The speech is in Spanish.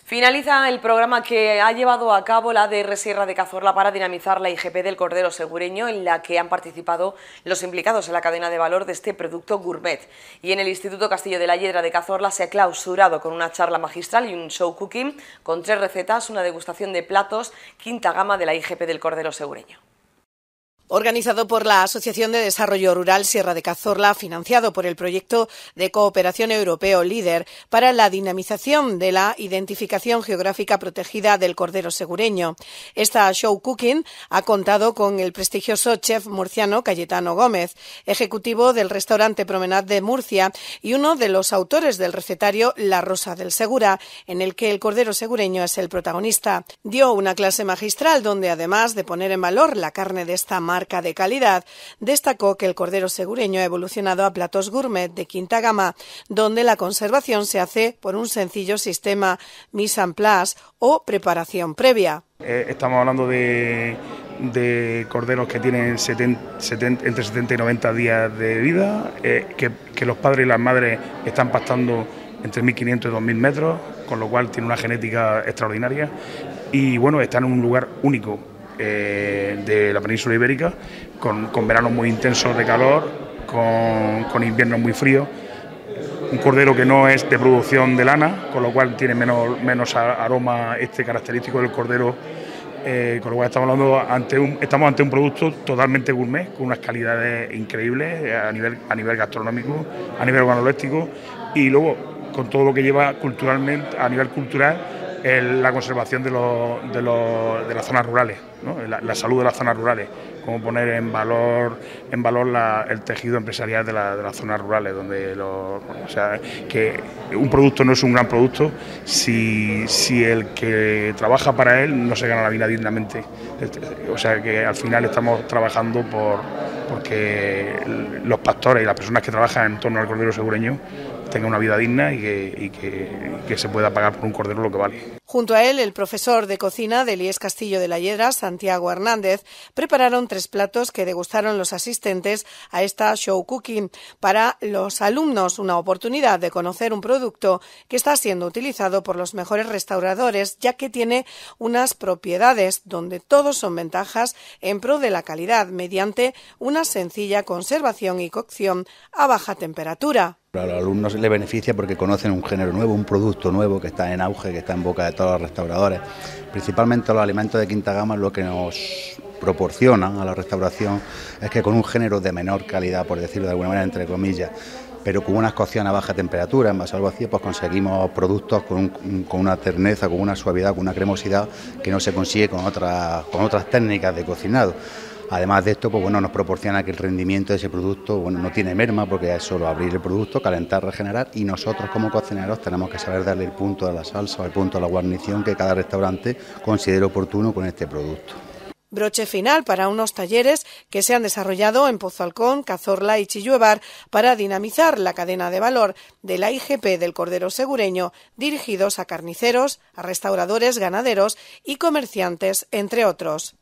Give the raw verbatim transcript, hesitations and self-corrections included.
Finaliza el programa que ha llevado a cabo la A D R Sierra de Cazorla para dinamizar la I G P del Cordero Segureño, en la que han participado los implicados en la cadena de valor de este producto gourmet. Y en el Instituto Castillo de la Hiedra de Cazorla se ha clausurado con una charla magistral y un show cooking con tres recetas, una degustación de platos, quinta gama de la I G P del Cordero Segureño. Organizado por la Asociación de Desarrollo Rural Sierra de Cazorla, financiado por el proyecto de cooperación europeo LEADER para la dinamización de la identificación geográfica protegida del cordero segureño. Esta show cooking ha contado con el prestigioso chef murciano Cayetano Gómez, ejecutivo del restaurante Promenade de Murcia y uno de los autores del recetario La Rosa del Segura, en el que el cordero segureño es el protagonista. Dio una clase magistral donde, además de poner en valor la carne de esta marca de calidad, destacó que el cordero segureño ha evolucionado a platos gourmet de quinta gama, donde la conservación se hace por un sencillo sistema mise en place o preparación previa. Eh, estamos hablando de, de corderos que tienen setenta, setenta, entre setenta y noventa días de vida, eh, que, que los padres y las madres están pastando entre mil quinientos y dos mil metros, con lo cual tiene una genética extraordinaria y bueno, están en un lugar único Eh, de la península ibérica, con, con veranos muy intensos de calor, con, con inviernos muy fríos, un cordero que no es de producción de lana, con lo cual tiene menos, menos aroma este característico del cordero, eh, con lo cual estamos hablando ante un, estamos ante un producto totalmente gourmet, con unas calidades increíbles a nivel, a nivel gastronómico, a nivel organoléptico, y luego con todo lo que lleva culturalmente, a nivel cultural, El, la conservación de, los, de, los, de las zonas rurales, ¿no? la, la salud de las zonas rurales, como poner en valor en valor la, el tejido empresarial de, la, de las zonas rurales, donde los, bueno, o sea, que un producto no es un gran producto si, si el que trabaja para él no se gana la vida dignamente. O sea que al final estamos trabajando por porque los pastores y las personas que trabajan en torno al cordero segureño tenga una vida digna y que, y, que, y que se pueda pagar por un cordero lo que vale. Junto a él, el profesor de cocina del I E S Castillo de la Hiedra, Santiago Hernández, prepararon tres platos que degustaron los asistentes a esta show cooking. Para los alumnos, una oportunidad de conocer un producto que está siendo utilizado por los mejores restauradores, ya que tiene unas propiedades donde todos son ventajas en pro de la calidad, mediante una sencilla conservación y cocción a baja temperatura. A los alumnos les beneficia porque conocen un género nuevo, un producto nuevo que está en auge, que está en boca de todos los restauradores. Principalmente los alimentos de quinta gama lo que nos proporcionan a la restauración es que con un género de menor calidad, por decirlo de alguna manera, entre comillas, pero con unas cocciones a baja temperatura, en base al vacío, pues conseguimos productos con, un, con una terneza, con una suavidad, con una cremosidad que no se consigue con otras, con otras técnicas de cocinado. Además de esto, pues bueno, nos proporciona que el rendimiento de ese producto, bueno, no tiene merma porque es solo abrir el producto, calentar, regenerar, y nosotros como cocineros tenemos que saber darle el punto de la salsa o el punto de la guarnición que cada restaurante considere oportuno con este producto. Broche final para unos talleres que se han desarrollado en Pozo Alcón, Cazorla y Chilluevar para dinamizar la cadena de valor de la I G P del cordero segureño, dirigidos a carniceros, a restauradores, ganaderos y comerciantes, entre otros.